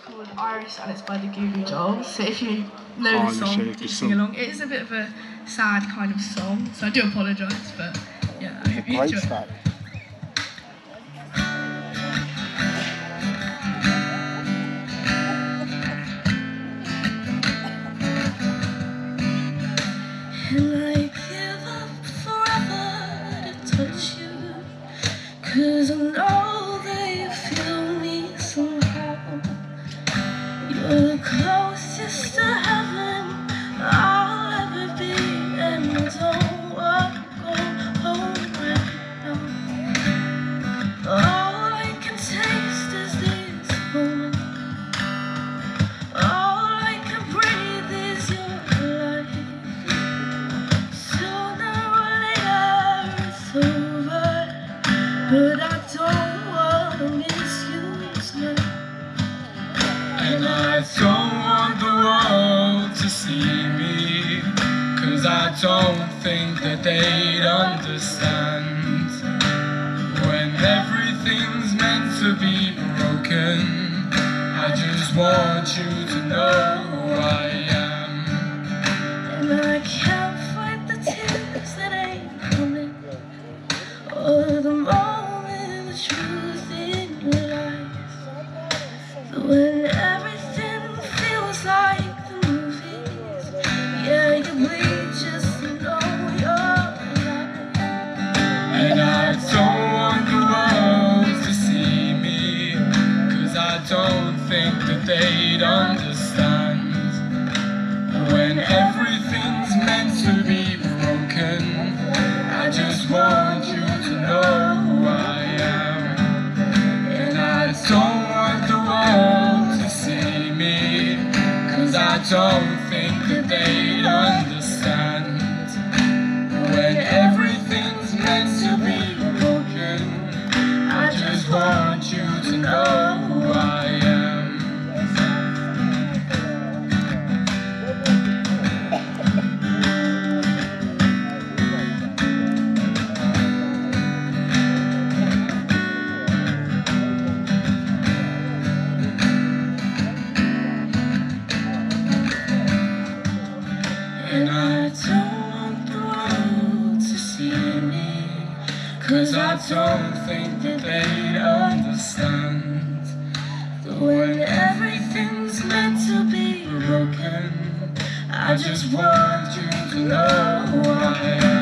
called Iris and it's by the Goo Goo Dolls. So if you know the song, do sing along. It is a bit of a sad kind of song, so I do apologise, but yeah, I hope you enjoy it. And I give up forever to touch you, 'cause I know that you feel me somehow. You're the closest to heaven I'll ever be, and I don't want to go home right now. All I can taste is this moment. All I can breathe is your life. Sooner or later it's over, but I don't want to miss you tonight. And I don't want the world to see me, 'cause I don't think that they'd understand. When everything's meant to be broken, I just want you to know who I am. And I can't fight the tears that ain't coming, or the moment the truth in your eyes. When everything feels like the movies, yeah, you bleed just to know you're alive. And I don't want the world to see me, 'cause I don't think that they'd understand. When everything's meant to be broken, I just want you to know who I am. And I don't want the world to see me, 'cause I don't think that they'd understand. When everything's meant to be broken, I just want you to know who I am. And I don't want the world to see me, 'cause I don't think that they'd understand. That when everything's meant to be broken, I just want you to know who I am.